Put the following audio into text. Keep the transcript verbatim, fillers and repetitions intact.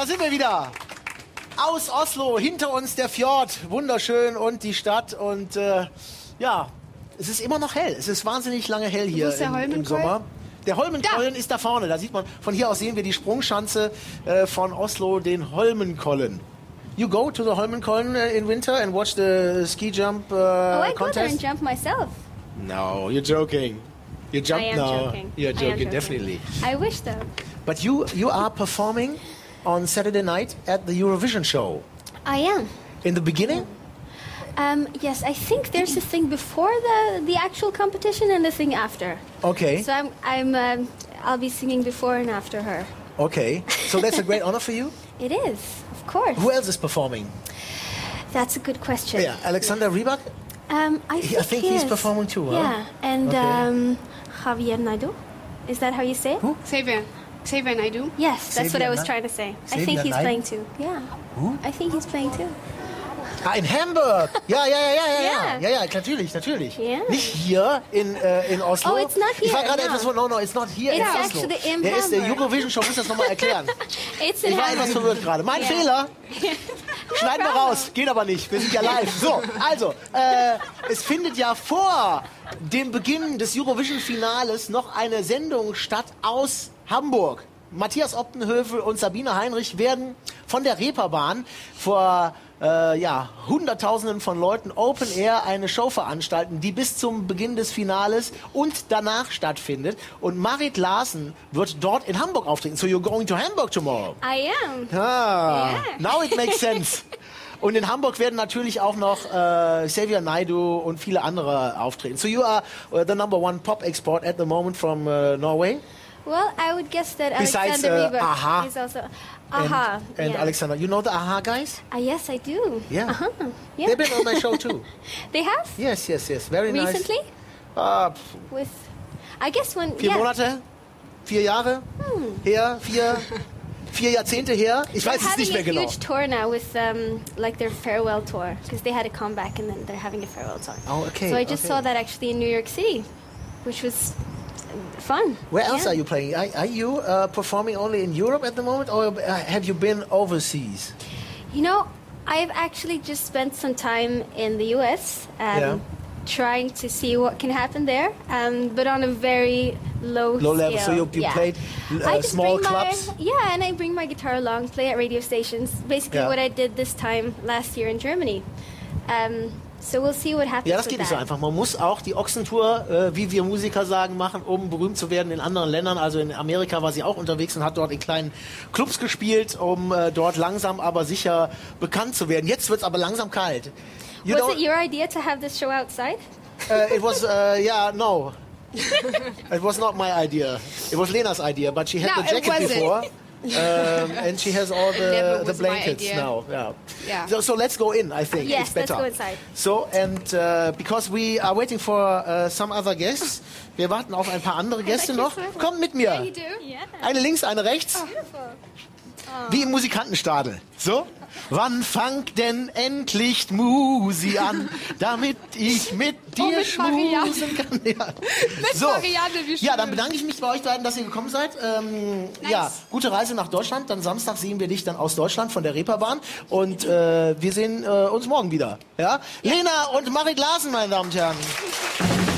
da sind wir wieder. Aus Oslo, hinter uns der Fjord, wunderschön und die Stadt und äh, ja, es ist immer noch hell. Es ist wahnsinnig lange hell hier im, im Sommer. Der Holmenkollen ist da vorne, da sieht man, von hier aus sehen wir die Sprungschanze äh, von Oslo, den Holmenkollen. You go to the Holmenkollen in winter and watch the ski jump uh, oh, I contest? go there and jump myself. No, you're joking. You jump I am now. joking. You're joking, joking, definitely. I wish though. But you you are performing on Saturday night at the Eurovision show. I am. In the beginning? Um, yes, I think there's a thing before the the actual competition and the thing after. Okay. So I'm I'm um, I'll be singing before and after her. Okay. So that's a great honor for you? It is, of course. Who else is performing? That's a good question. Yeah, Alexander Rybak? Um, I think, I think he he's is. performing too, huh? Yeah, and Okay. um, Javier Naidoo. Is that how you say it? Who? Xavier. Xavier Naidoo. Yes, that's what Xavier I was Na- trying to say. I Xavier think he's Naidoo? playing too. Yeah. Who? I think he's playing too. Ah, in Hamburg! Ja, ja, ja, ja, ja, ja, Yeah. ja, ja, natürlich, natürlich. Yeah. Nicht hier in, äh, in Oslo. Oh, it's not Ich war here, gerade no. etwas von, no, no, it's not here It's in Oslo. actually in Der ist der Hamburg. Eurovision Show, muss das nochmal erklären. It's in Ich war etwas Hamburg. verwirrt gerade. Mein Yeah. Fehler. Schneiden wir raus. Geht aber nicht. Wir sind ja live. So, also, äh, es findet ja vor dem Beginn des Eurovision-Finales noch eine Sendung statt aus Hamburg. Matthias Optenhövel und Sabine Heinrich werden von der Reeperbahn vor äh, ja, Hunderttausenden von Leuten Open Air eine Show veranstalten, die bis zum Beginn des Finales und danach stattfindet. Und Marit Larsen wird dort in Hamburg auftreten. So you're going to Hamburg tomorrow? I am. Ah, Yeah. now it makes sense. Und in Hamburg werden natürlich auch noch äh, Xavier Naidoo und viele andere auftreten. So you are uh, the number one pop export at the moment from uh, Norway? Well, I would guess that Besides, Alexander uh, Rybak Aha. is also And, Aha. and yeah. Alexander, you know the Aha guys? Uh, yes, I do. Yeah. Uh-huh. Yeah. They've been on my show too. They have? Yes, yes, yes. Very Recently? nice. Uh, With, I guess when vier yeah. Monate? Vier Jahre? Her? Vier? Vier Jahrzehnte her? Ich weiß They're es nicht mehr having a genau. huge tour now with um, like their farewell tour because they had a comeback and then they're having a farewell tour. Oh, okay, So I just okay. saw that actually in New York City, which was fun. Where else Yeah. are you playing? Are, are you uh, performing only in Europe at the moment, or uh, have you been overseas? You know, I've actually just spent some time in the U S um, Yeah. trying to see what can happen there, um, but on a very low Low level, scale. so you- you yeah. played, uh, I just small bring clubs? My, yeah, and I bring my guitar along, play at radio stations. Basically, Yeah. what I did this time last year in Germany. Um, so we'll see what happens. Ja, das with geht nicht so that. einfach. Man muss auch die Ochsentour, äh, wie wir Musiker sagen, machen, um berühmt zu werden in anderen Ländern. Also in Amerika war sie auch unterwegs und hat dort in kleinen Clubs gespielt, um äh, dort langsam aber sicher bekannt zu werden. Jetzt wird's aber langsam kalt. You Was know, it your idea to have this show outside? uh, it was, uh, yeah, no. It was not my idea. It was Lena's idea, but she had No, the it jacket wasn't. before. um, and she has all never the, the was my blankets idea. now. Yeah. Yeah. So, so let's go in, I think. Yes, it's better. let's go inside. So, and uh, because we are waiting for uh, some other guests, wir warten auf ein paar andere Gäste like noch. your sweater. Kommt mit mir. You do? Yeah. Eine links, eine rechts. Beautiful. Wie im Musikantenstadel. So? Wann fangt denn endlich Musi an, damit ich mit dir Oh, mit schmusen kann? Ja. Mit Marianne, wie schön. Ja, dann bedanke ich mich bei euch beiden, dass ihr gekommen seid. Ähm, Nice. Ja, gute Reise nach Deutschland. Dann Samstag sehen wir dich dann aus Deutschland von der Reeperbahn. Und äh, wir sehen äh, uns morgen wieder. Ja? Lena und Marit Larsen, meine Damen und Herren.